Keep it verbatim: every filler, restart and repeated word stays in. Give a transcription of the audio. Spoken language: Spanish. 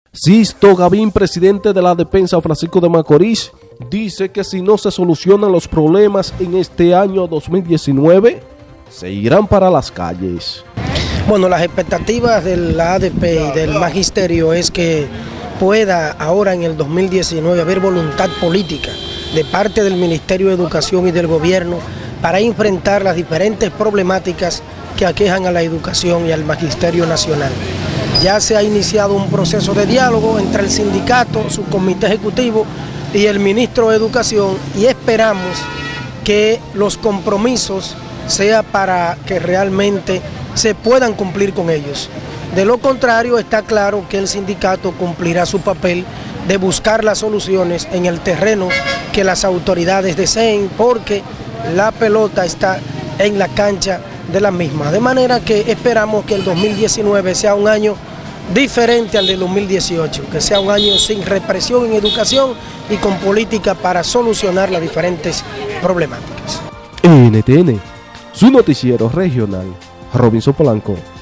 Sisto Gavín, presidente de la Defensa Francisco de Macorís, dice que si no se solucionan los problemas en este año dos mil diecinueve, se irán para las calles. Bueno, las expectativas de la A D P y del magisterio es que pueda ahora en el dos mil diecinueve haber voluntad política de parte del Ministerio de Educación y del gobierno para enfrentar las diferentes problemáticas que aquejan a la educación y al magisterio nacional. Ya se ha iniciado un proceso de diálogo entre el sindicato, su comité ejecutivo y el ministro de Educación, y esperamos que los compromisos sea para que realmente se puedan cumplir con ellos. De lo contrario, está claro que el sindicato cumplirá su papel de buscar las soluciones en el terreno que las autoridades deseen, porque la pelota está en la cancha de la misma. De manera que esperamos que el dos mil diecinueve sea un año diferente al del dos mil dieciocho, que sea un año sin represión en educación y con política para solucionar las diferentes problemáticas. N T N, su noticiero regional, Robinson Polanco.